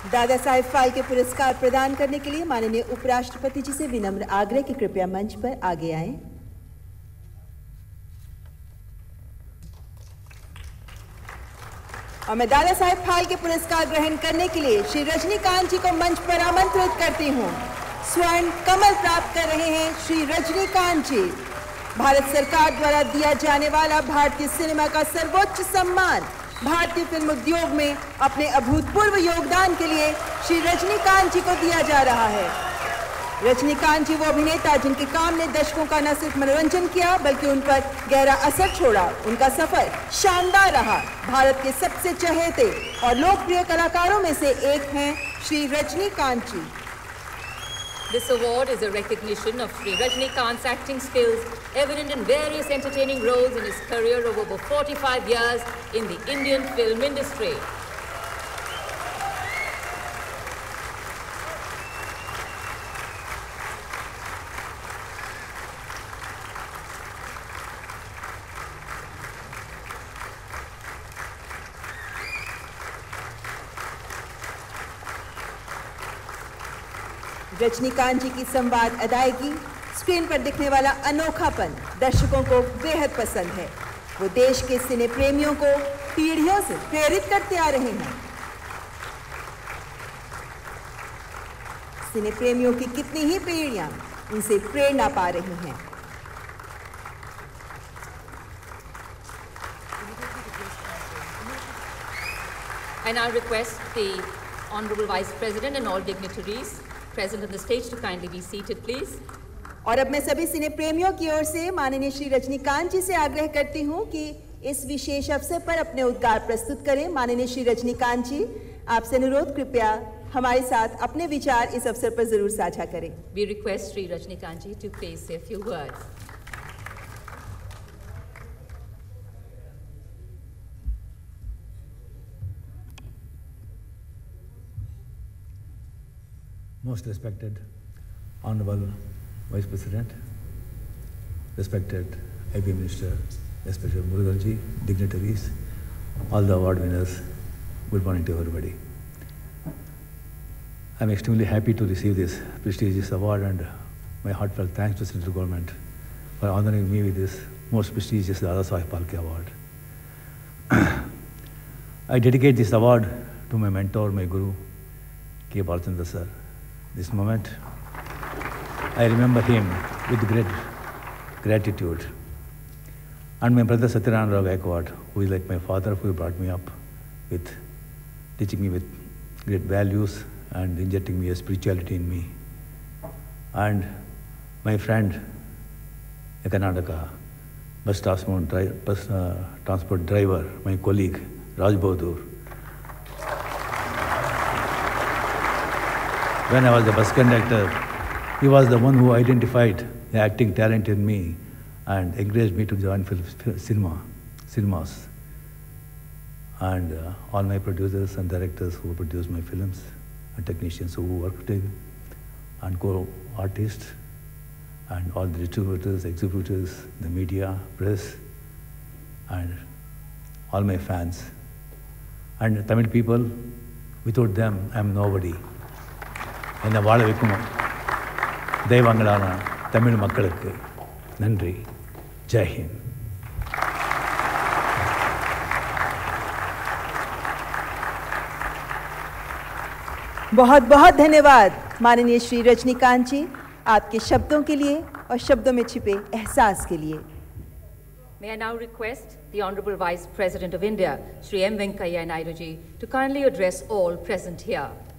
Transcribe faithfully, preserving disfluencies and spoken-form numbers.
दादा साहेब फाल्के पुरस्कार प्रदान करने के लिए माननीय उपराष्ट्रपति जी से विनम्र आग्रह कि कृपया मंच पर आगे आएं। और मैं दादा साहेब फाल्के पुरस्कार ग्रहण करने के लिए श्री रजनीकांत जी को मंच पर आमंत्रित करती हूँ। स्वर्ण कमल प्राप्त कर रहे हैं श्री रजनीकांत जी। भारत सरकार द्वारा दिया जाने वाला भारतीय सिनेमा का सर्वोच्च सम्मान भारतीय फिल्म उद्योग में अपने अभूतपूर्व योगदान के लिए श्री रजनीकांत जी को दिया जा रहा है। रजनीकांत जी वो अभिनेता जिनके काम ने दर्शकों का न सिर्फ मनोरंजन किया बल्कि उन पर गहरा असर छोड़ा। उनका सफर शानदार रहा। भारत के सबसे चहेते और लोकप्रिय कलाकारों में से एक हैं श्री रजनीकांत जी। This award is a recognition of Shri Rajnikant's acting skills, evident in various entertaining roles in his career of over forty-five years in the Indian film industry. Rajinikanth जी की संवाद अदायगी, स्क्रीन पर दिखने वाला अनोखापन दर्शकों को बेहद पसंद है। वो देश के सिने प्रेमियों को पीढ़ियों से प्रेरित करते आ रहे हैं। सिने प्रेमियों की कितनी ही पीढ़ियां उनसे प्रेरणा पा रही हैं। I now request the Honorable Vice President and all dignitaries present on the stage to kindly be seated, please. और अब मैं सभी सिने प्रेमियों की ओर से माननीय श्री रजनीकांत जी से आग्रह करती हूं कि इस विशेष अवसर पर अपने उद्गार प्रस्तुत करें। माननीय श्री रजनीकांत जी, आपसे अनुरोध, कृपया हमारे साथ अपने विचार इस अवसर पर जरूर साझा करें। We request Shri Rajnikant ji to please say a few words. Most respected Honorable Vice President, respected I B Minister, respected Muruganji, dignitaries, all the award winners, good morning to everybody. I'm extremely happy to receive this prestigious award and my heartfelt thanks to Central Government for honoring me with this most prestigious Dada Saheb Phalke Award. I dedicate this award to my mentor, my guru, K. Bhalachandra sir. This moment, I remember him with great gratitude. And my brother Satyanarayana Rao Gaikwad, who is like my father, who brought me up with, teaching me with great values and injecting me a spirituality in me. And my friend, a Karnataka bus transport, dri bus, uh, transport driver, my colleague, Raj Bahadur. When I was a bus conductor, he was the one who identified the acting talent in me and encouraged me to join film, cinema, cinemas. And uh, all my producers and directors who produced my films, and technicians who worked in, and co-artists, and all the distributors, exhibitors, the media, press, and all my fans. And Tamil people, without them, I am nobody. என்னை வாழ வைக்கும் தெய்வங்களான தமிழ் மக்களுக்கு நன்றி. ஜெய் ஹிந்த். बहुत बहुत धन्यवाद माननीय श्री रजनीकांत जी, आपके शब्दों के लिए और शब्दों में छिपे एहसास के लिए। May I now request the Honorable Vice President of India, Shri M. Venkaiah Naidu ji, to kindly address all present here.